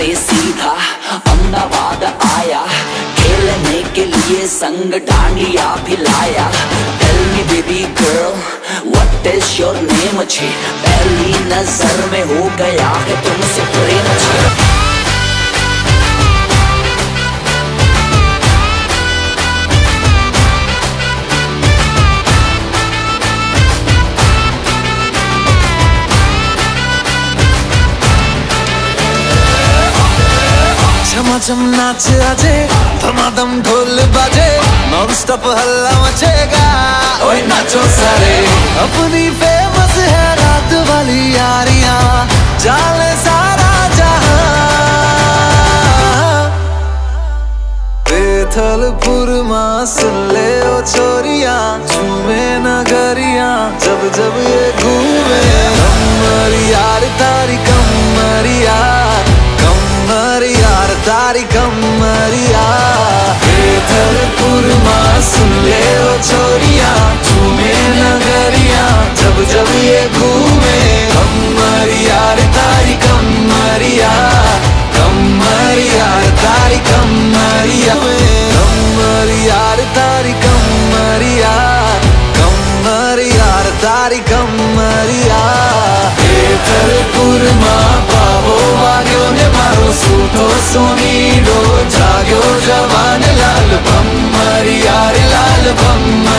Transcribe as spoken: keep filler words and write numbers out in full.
से सीधा अहमदाबाद आया, खेलने के लिए संग डांडिया भी लाया। Tell me baby girl, what is your name? छे पहली नजर में हो गया है तुमसे प्रेम छे। झमाझम नाच आजे, धमाधम ढोल बाजे, नॉन स्टॉप हल्ला मचेगा। ओए नाचो सारे, अपनी फेमस है रात वाली यारियां, जाले सारा जहां। बेथलपुर मां सुन ले ओ छोरियां, झूमे नगरियां जब जब ये घूमे। कमर यार तारी कमर यार, कमर यार तारी कमरिया। बेथलपुर मां सुन ले ओ छोरियां, झूमे नगरियां जब जब ये घूमे। कमर यार तारी कमरिया, कमर यार तारी कमरिया। कमर यार तारी कमरिया, कमर यार तारी कमरिया। बेथलपुर मां पावो वाग्यो ने मारो सूतो सोनी डो, जाग्यो जवान लाल भम्मर यार लाल भम्मर।